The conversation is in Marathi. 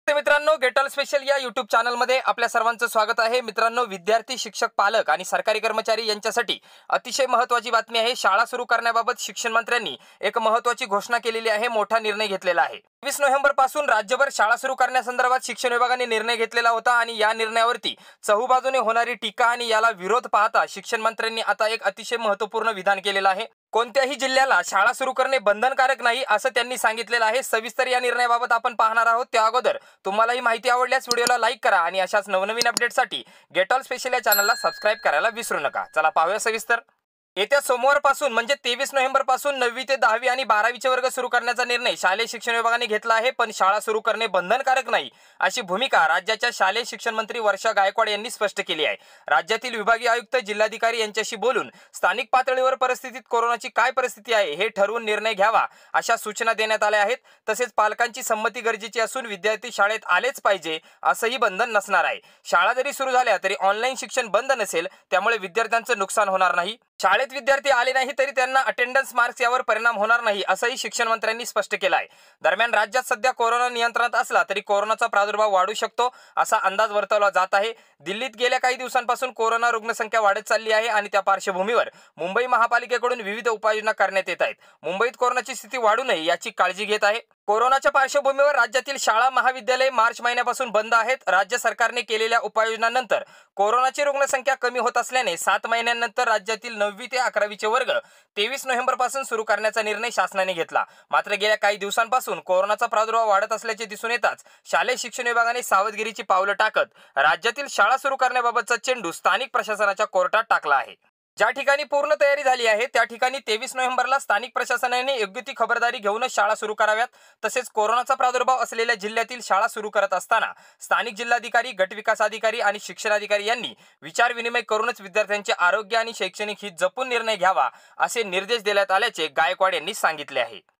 नमस्ते मित्रांनो, गेटल स्पेशल या यूट्यूब चॅनलमध्ये आपल्या सर्वांचं स्वागत आहे। मित्रांनो, विद्यार्थी, शिक्षक, पालक आणि सरकारी कर्मचारी यांच्यासाठी अतिशय महत्त्वाची बातमी आहे। शाळा सुरू करण्याबाबत शिक्षण मंत्र्यांनी एक महत्त्वाची घोषणा केलेली आहे, मोठा निर्णय घेतलेला आहे। 20 नोव्हेंबर पासून राज्यभर शाळा सुरू करण्यासंदर्भात शिक्षण विभागाने निर्णय घेतलेला होता आणि या निर्णयावरती चहूबाजूने होणारी टीका आणि याला विरोध पाहता शिक्षण मंत्र्यांनी आता एक अतिशय महत्त्वपूर्ण विधान केलेलं आहे। कोणत्याही जिल्ह्याला शाळा सुरू करणे बंधनकारक नाही असं त्यांनी सांगितलेलं आहे। सविस्तर या निर्णयाबाबत आपण पाहणार आहोत। त्या अगोदर तुम्हाला ही माहिती आवडल्यास व्हिडिओला लाईक करा आणि अशाच नवनवीन अपडेटसाठी गेटल स्पेशल या चॅनलला सबस्क्राइब करायला विसरू नका। चला पाहूया सविस्तर। येत्या सोमवारपासून म्हणजे 23 नोव्हेंबर पासून 9वी ते 10वी आणि 12वीचे वर्ग सुरू करण्याचा निर्णय शालेय शिक्षण विभागाने घेतला आहे। पण शाळा सुरू करणे बंधनकारक नाही अशी भूमिका राज्याच्या शालेय शिक्षण मंत्री वर्षा गायकवाड यांनी स्पष्ट केली आहे। राज्यातील विभागीय आयुक्त, जिल्हाधिकारी यांच्याशी बोलून स्थानिक पातळीवर परिस्थितीत कोरोनाची काय परिस्थिती आहे हे ठरवून निर्णय घ्यावा अशा सूचना देण्यात आल्या आहेत। तसेच पालकांची संमती गरजेची असून विद्यार्थी शाळेत आलेच पाहिजे असंही बंधन नसणार आहे। शाळा जरी सुरू झाल्या तरी ऑनलाईन शिक्षण बंद नसेल, त्यामुळे विद्यार्थ्यांचं नुकसान होणार नाही। शाळेत विद्यार्थी आले नाही तरी त्यांना अटेंडन्स मार्क्स यावर परिणाम होणार नाही असंही शिक्षण मंत्र्यांनी स्पष्ट केलं आहे। दरम्यान राज्यात सध्या कोरोना नियंत्रणात असला तरी कोरोनाचा प्रादुर्भाव वाढू शकतो असा अंदाज वर्तवला जात आहे। दिल्लीत गेल्या काही दिवसांपासून कोरोना रुग्णसंख्या वाढत चालली आहे आणि त्या पार्श्वभूमीवर मुंबई महापालिकेकडून विविध उपाययोजना करण्यात येत आहेत। मुंबईत कोरोनाची स्थिती वाढू नये याची काळजी घेत आहे। कोरोनाच्या पार्श्वभूमीवर राज्यातील शाळा महाविद्यालय मार्च महिन्यापासून बंद आहेत। राज्य सरकारने केलेल्या उपाययोजनांनंतर कोरोनाची रुग्णसंख्या कमी होत असल्याने 7 महिन्यांनंतर राज्यातील 9वी ते 11वीचे वर्ग 23 नोव्हेंबर पासून सुरू करण्याचा निर्णय शासनाने घेतला। मात्र गेल्या काही दिवसांपासून कोरोनाचा प्रादुर्भाव वाढत असल्याचे दिसून येताच शालेय शिक्षण विभागाने सावधगिरीची पावलं टाकत राज्यातील शाळा सुरू करण्याबाबतचा चेंडू स्थानिक प्रशासनाच्या कोर्टात टाकला आहे। ज्या ठिकाणी पूर्ण तयारी झाली आहे त्या ठिकाणी 23 नोव्हेंबरला स्थानिक प्रशासनाने योग्य ती खबरदारी घेऊनच शाळा सुरू कराव्यात। तसेच कोरोनाचा प्रादुर्भाव असलेल्या जिल्ह्यातील शाळा सुरू करत असताना स्थानिक जिल्हाधिकारी, गट विकास अधिकारी आणि शिक्षणाधिकारी यांनी विचार विनिमय करूनच विद्यार्थ्यांचे आरोग्य आणि शैक्षणिक हित जपून निर्णय घ्यावा असे निर्देश देण्यात आल्याचे गायकवाड यांनी सांगितले आहे।